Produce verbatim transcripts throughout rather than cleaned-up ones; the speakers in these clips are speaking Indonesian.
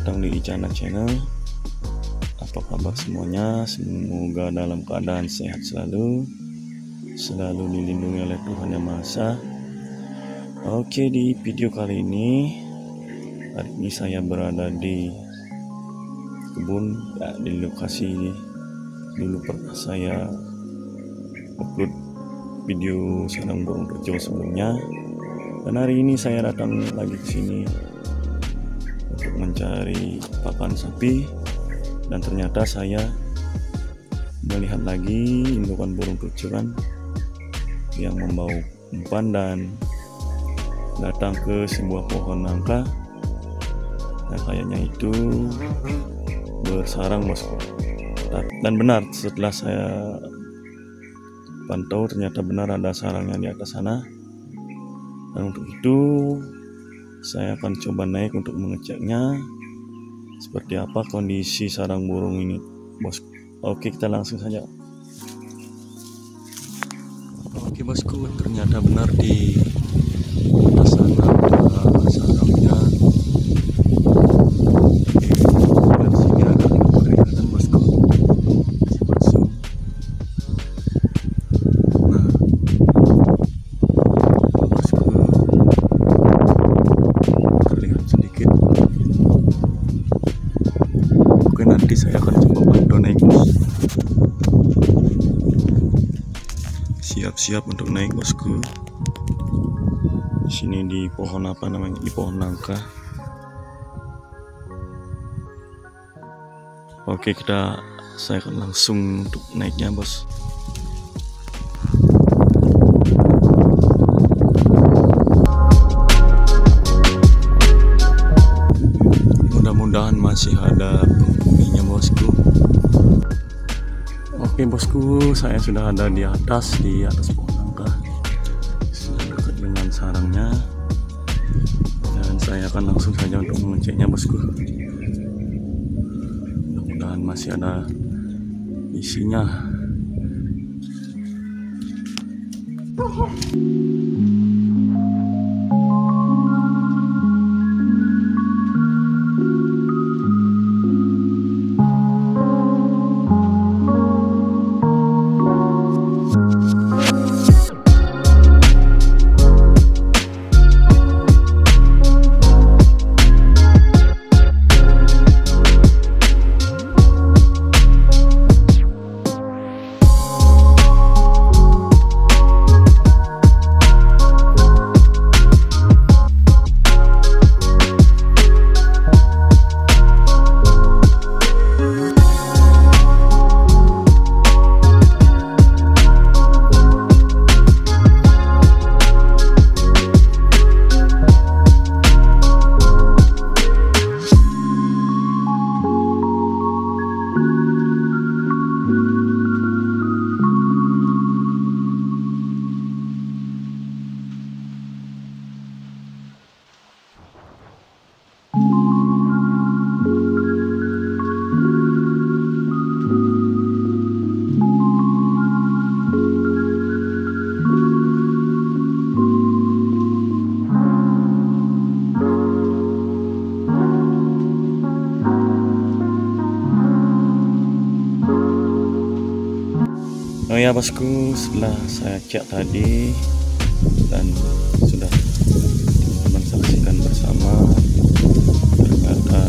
datang di Icana Channel. Apa kabar semuanya? Semoga dalam keadaan sehat selalu, selalu dilindungi oleh Tuhan Yang Maha Esa. Oke, di video kali ini, hari ini saya berada di kebun, ya, di lokasi dulu pernah saya upload video sarang burung kecil sebelumnya. Dan hari ini saya datang lagi ke sini untuk mencari pakan sapi, dan ternyata saya melihat lagi indukan burung kucuran yang membau umpan dan datang ke sebuah pohon nangka. Nah, kayaknya itu bersarang, bosku. Dan benar, setelah saya pantau ternyata benar ada sarangnya di atas sana. Dan untuk itu saya akan coba naik untuk mengeceknya seperti apa kondisi sarang burung ini, bosku. Oke, kita langsung saja. Oke, bosku, ternyata benar di atas sana ada sarangnya. Dan sini ada kelihatan, bosku. Coba zoom. Nah, bosku, terlihat sedikit. Oke, nanti saya akan coba bantu naik, bos. Siap-siap untuk naik, bosku. Di sini di pohon apa namanya? Di pohon nangka. Oke, kita saya akan langsung untuk naiknya, bos. Mudah-mudahan masih ada penghuninya, bosku. Oke, bosku, saya sudah ada di atas di atas pohon nangka, sudah dekat dengan sarangnya, dan saya akan langsung saja untuk mengeceknya, bosku. Mudah-mudahan masih ada isinya. Oh ya, bosku, setelah saya cek tadi dan sudah teman saksikan bersama, ternyata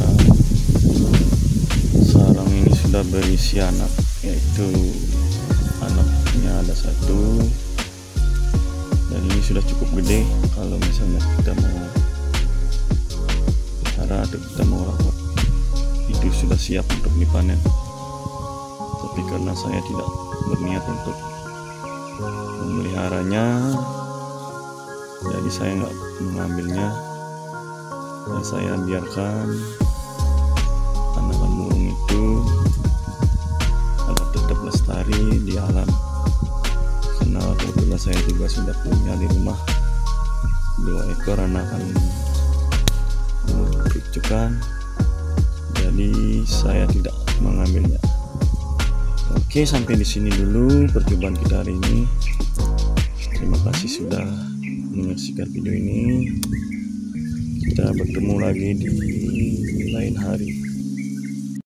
sarang ini sudah berisi anak, yaitu anaknya ada satu, dan ini sudah cukup gede kalau misalnya kita mau pelihara atau kita mau rawat, itu sudah siap untuk dipanen. Tapi karena saya tidak berniat untuk memeliharanya, jadi saya nggak mengambilnya, dan saya biarkan anakan burung itu agar tetap lestari di alam. Karena kebetulan saya juga sudah punya di rumah dua ekor anakan burung kucukan, jadi saya tidak mengambilnya. Oke, sampai di sini dulu percobaan kita hari ini. Terima kasih sudah menyaksikan video ini. Kita bertemu lagi di lain hari.